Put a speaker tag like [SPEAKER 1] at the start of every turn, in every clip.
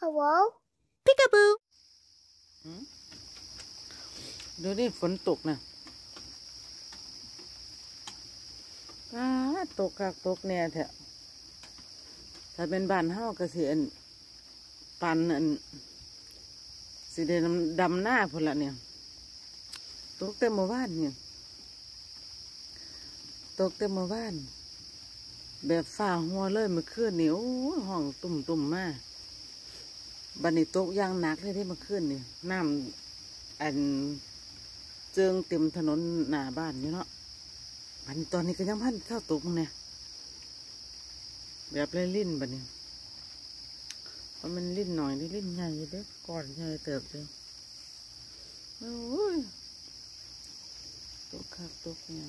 [SPEAKER 1] Hello? Peekaboo.
[SPEAKER 2] ดูนี่ฝนตกนะตกคักตกแน่แท้ถ้าเป็นบ้านเฮาก็สิปันสิได้ดำหน้าพุ่นละเนี่ยตกเต็มหมู่บ้านเนี่ยตกเต็มหมู่บ้านแบบฝ่าหัวเลยเมื่อคืนนี่โอ้ห้องตุ่มมาบัดนี้ตกอย่างหนักเลยที่เมื่อคืนนี่น้ำเจิงเต็มถนนหน้าบ้านอยู่เนาะบัดนี้ตอนนี้ก็ยังพันเข้าตกเนี่ยแบบลิ้นบัดนี้เพราะมันลิ้นหน่อยนี่ลิ้นใหญ่เด้อก่อนใหญ่เติบเลยโอ้ยตกคักตกเนี่ย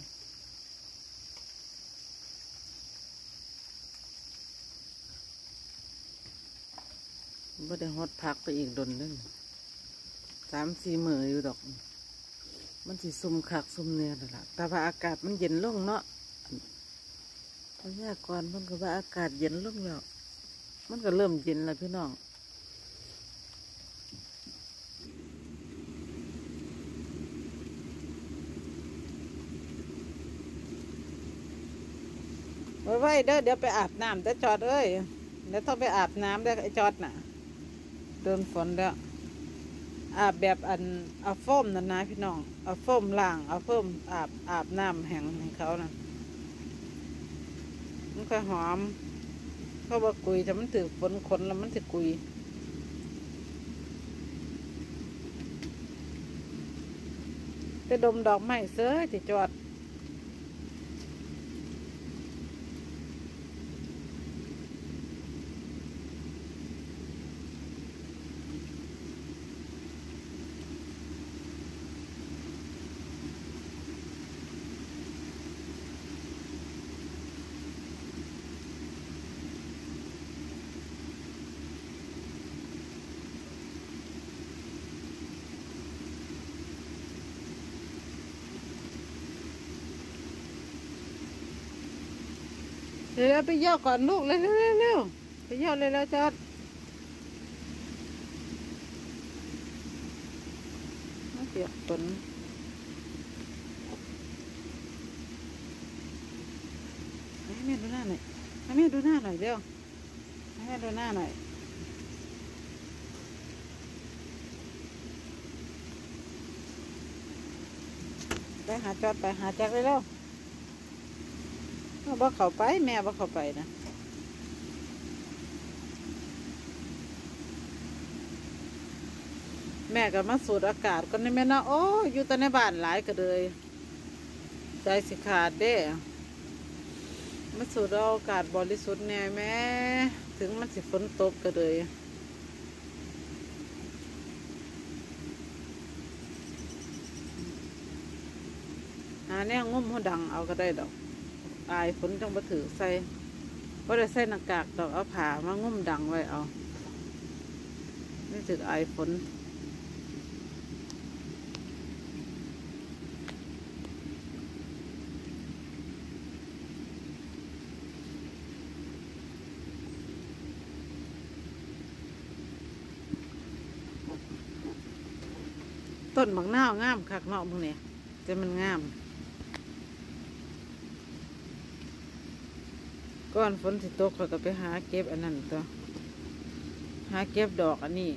[SPEAKER 2] บ่ได้ฮอดพักไปอีกดนนึง3-4 มื้ออยู่ดอกมันสิซุ่มคักซุ่มเนี่ยนั่นล่ะแต่ว่าอากาศมันเย็นลงเนาะพยากรณ์เพิ่นก็ว่าอากาศเย็นลงแล้วมันก็เริ่มเย็นแล้วพี่น้องไว้เด้อเดี๋ยวไปอาบน้ำแต่จอดเอ้ยเดี๋ยวต้องไปอาบน้ำได้ไอ้จอดน่ะโดนฝนแล้วอาบแบบเอาโฟมนั่นนะพี่น้องเอาโฟมล้างเอาโฟมอาบน้ำแห้งให้เขานะมันก็หอมเขาบอกกุยแต่มันถือฝนขนแล้วมันจะกุยไปดมดอกไม้เสือที่จอดเดี๋ยวไปย่อก่อนลูกเร็วไปย่อเลยแล้วจอดมาเปียกฝนให้แม่ดูหน้าหน่อยให้แม่ดูหน้าหน่อยเร็วให้แม่ดูหน้าหน่อยไปหาจอดไปหาแจ็คเลยแล้วบ่เข้าไปแม่บ่เข้าไปนะแม่ก็มาสูดอากาศก็ในแม่นะโอ้อยู่แต่ในบ้านหลายก็เลยใจสิขาดเด้มาสูดอากาศบริสุทธิ์แน่แม่ถึงมันสิฝนตกก็เลยหาแนวงุ้มหัวดังเอาก็ได้ดอกอายฝนจังบ่ถือใส่บ่ได้ใส่หน้ากากดอกเอาผ้ามางุ้มดังไว้เอานี่ถืออายฝนต้นบักนาวงามคักเนาะพวกนี้แต่มันงามก้อนฝนสิตกเขาก็ไปหาเก็บอันนั้นตัวหาเก็บดอกอันนี้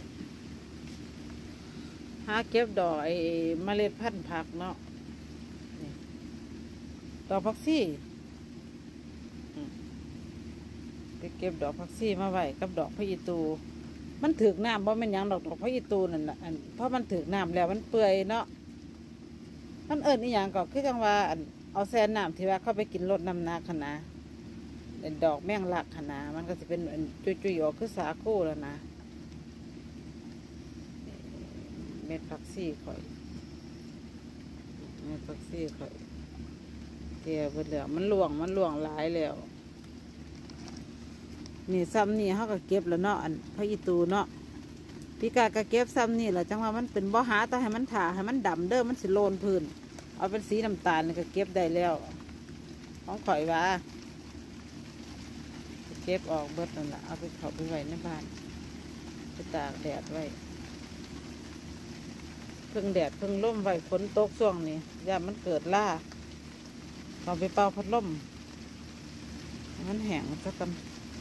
[SPEAKER 2] หาเก็บดอกไอ้เมล็ดพันธุ์ผักเนาะดอกผักชีไปเก็บดอกผักชีมาไว้กับดอกพะอีตูมันถึกน้ำเพราะมันยังดอกพะอีตูนั่นแหละเพราะมันถึกน้ำแล้วมันเปื่อยเนาะมันนี่อย่างก็คือจังว่าเอาแซนน้ำที่ว่าเข้าไปกินรดน้ำนาขนาดอกแมงลักขนามันก็จะเป็นจุยๆออกคือสาคูแล้วนะเม็ดผักชีข่อยเม็ดผักชีข่อยเกี่ยวไปแล้วมันหลวงหลายแล้วนี่ซ้ำนี่เขาก็เก็บแล้วเนาะพระอีตูเนาะพี่กาก็เก็บซ้ำนี่แหละจังว่ามันเป็นบ่หาแต่ให้มันถ่าให้มันดำเด้อมันสิโลนพื้นเอาเป็นสีน้ำตาลก็เก็บได้แล้วของข่อยว่าเก็บออกเบิดนั่นแหละเอาไปเขาไปไว้ในบ้านไปตากแดดไว้เพิ่งแดดเพิ่งล่มไว้ฝนตกช่วงนี้ย่ามันเกิดล่าเอาไปเป่าพัดลมมันแห้งซะกัน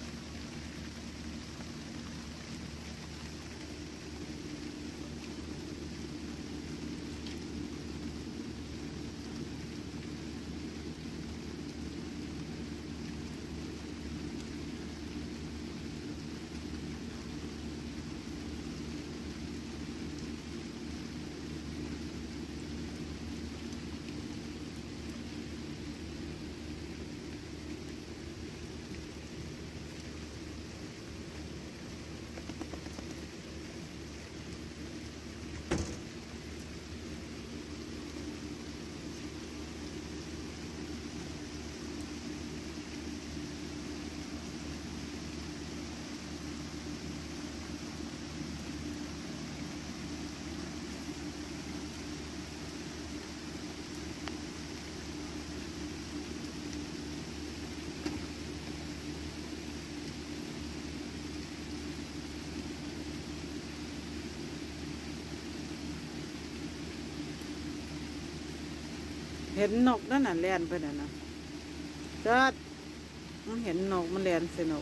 [SPEAKER 2] เห็นนกนั่นน่ะแล่นไปน่ะนะจอดมันเห็นนกมันแล่นใส่นก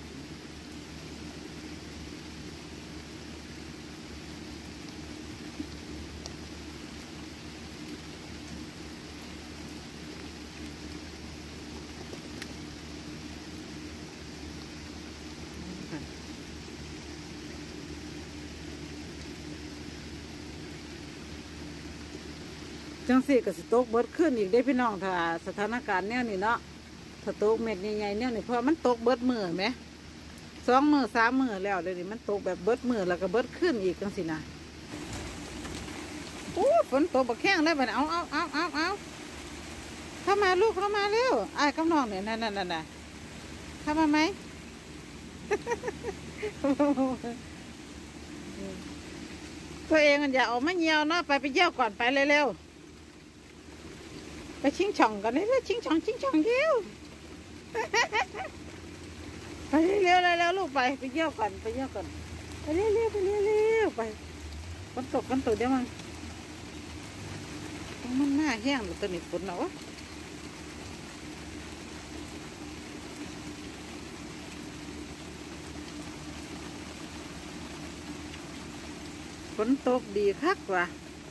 [SPEAKER 2] จังสี่ก็สิตกเบิดขึ้นอีกได้พี่น้องถ้าสถานการณ์แนวนี้เนาะถ้าตกเม็ดใหญ่ๆแนวนี้เพราะมันตกเบิดมือไหม2 มื้อ 3 มื้อแล้วเลยนี่มันตกแบบเบิดมือแล้วก็เบิดขึ้นอีกจังสินะโอ้ฝนตกบักแข้งได้บัดเอาเข้ามาลูกเข้ามาเร็วไอ้กำนองเนี่ยนั่นเข้ามาไหม ตัวเองอย่าออกมาเหี่ยวเนาะไปเยี่ยวก่อนไปเร็วๆไปชิงช่องกันเลยชิงช่องเร็ว ไปเร็วลูกไปเยี่ยวก่อนไปเร็วไปฝนตกเดี๋ยวมันหน้าแห้งหรือตัวนี้ฝนเนาะฝนตกดีคักว่ะ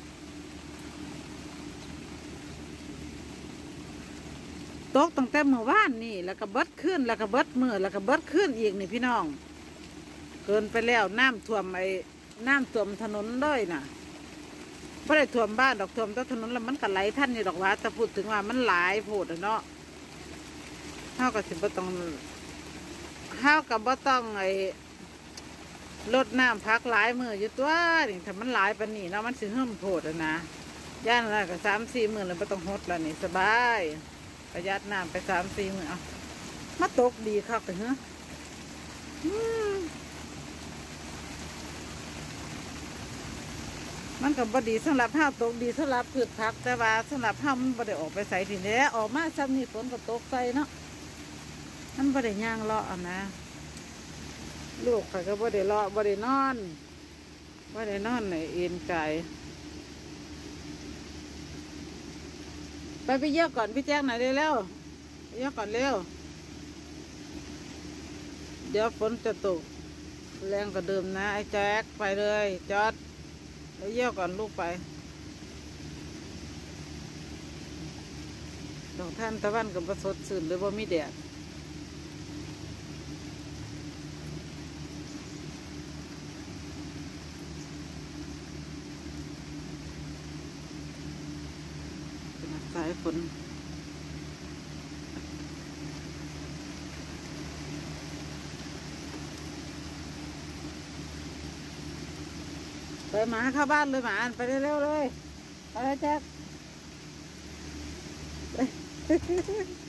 [SPEAKER 2] ตกตั้งแต่เมื่อวานนี่แล้วก็เบิดขึ้นแล้วก็เบิดมือแล้วก็เบิดขึ้นอีกนี่พี่น้องเกินไปแล้วน้ำท่วมถนนเลยน่ะไม่ได้ท่วมบ้านดอกท่วมแต่ถนนแล้วมันก็ไหลท่านนี่ดอกว่าแต่พูดถึงว่ามันหลายโพดเนาะเฮากับสิบ่ต้องรดน้ำพักหลายมืออยู่ตัวนี่ถ้ามันหลายปานนี้เนาะมันสิเพิ่มโพดนะย่านละก็3-4 มื้อแล้วไม่ต้องหดแล้วนี่สบายประหยัดน้ำไป3-4 มื้อเอามาตกดีคักเลยเหรอมันก็บ่ดีสำหรับเฮาตกดีสำหรับพืชผักแต่ว่าสำหรับเฮามันบ่ได้ออกไปใส่ทีนี้ออกมาซ้ำนี่ฝนก็ตกใส่เนาะมันบ่ได้ย่างเลาะนะลูกข่อยก็บ่ได้เลาะบ่ได้นอนในเอ็นกายไปเยี่ยวก่อนพี่แจ๊คหน่อยเร็วไปเยี่ยวก่อนเร็วเดี๋ยวฝนจะตกแรงกว่าเดิมนะไอ้แจ๊คไปเลยจอดไปเยี่ยวก่อนลูกไปดอกท่านตะวันกับประสดสื่นหรือว่ามีแดดสายฝนไปหมาเข้าบ้านเลยหมาไปเร็วๆเลยไปเลยแจ๊ค